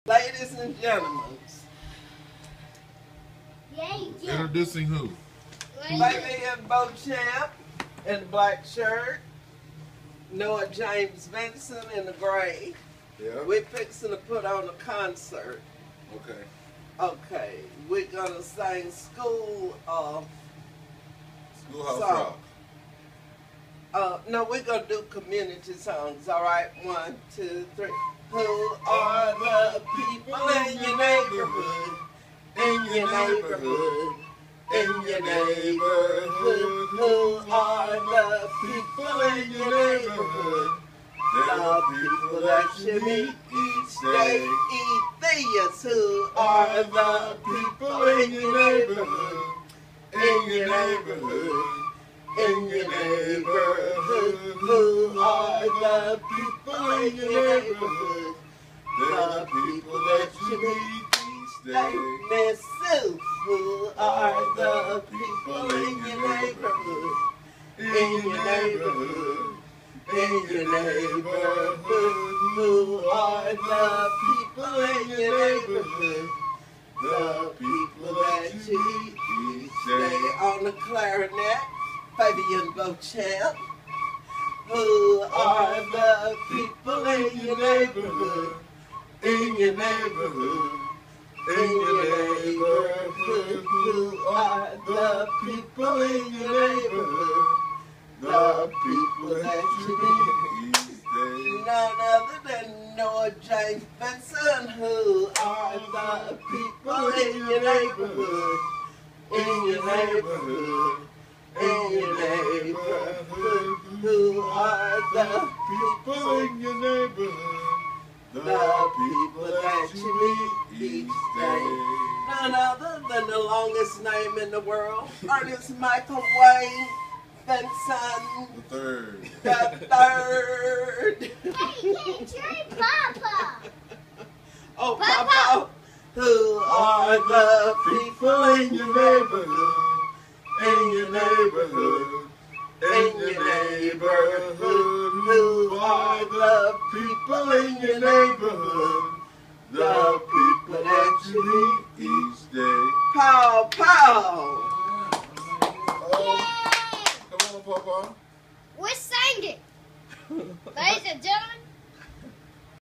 Ladies and gentlemen. Introducing who? Baby and Beauchamp in the black shirt. Noah James Vinson in the gray. Yeah. We're fixing to put on a concert. Okay. Okay. We're gonna sing schoolhouse rock. No, we're gonna do community songs. All right, 1, 2, 3. Who are the people in your neighborhood? In your neighborhood. In your neighborhood. Who are the people in your neighborhood? The people that you meet each day. Ethiopians. Who are the people in your neighborhood? In your neighborhood. In your neighborhood, who are the people in your neighborhood? The people that you meet each day. Miss Sue, who are the people in your neighborhood? In your neighborhood, in your neighborhood, who are the people in your neighborhood? The people that you meet each day. On the clarinet, Fabian Beauchamp. Who are the people in your neighborhood? In your neighborhood. In your neighborhood. Who are the people in your neighborhood? The people that you meet each day. None other than Noah James Vinson. Who are the people in your neighborhood? In your neighborhood. In your neighborhood, who are the people in your neighborhood? The people that you meet each day. None other than the longest name in the world, Earnest Michael Wayne Vinson The third. the third. Hey, Papa! Oh, Papa, who are the people in your neighborhood? In your neighborhood, in your neighborhood, who are the people in your neighborhood? The people that you meet Each day. Pow, pow! Oh, come on, Papa. We're singing! Ladies and gentlemen,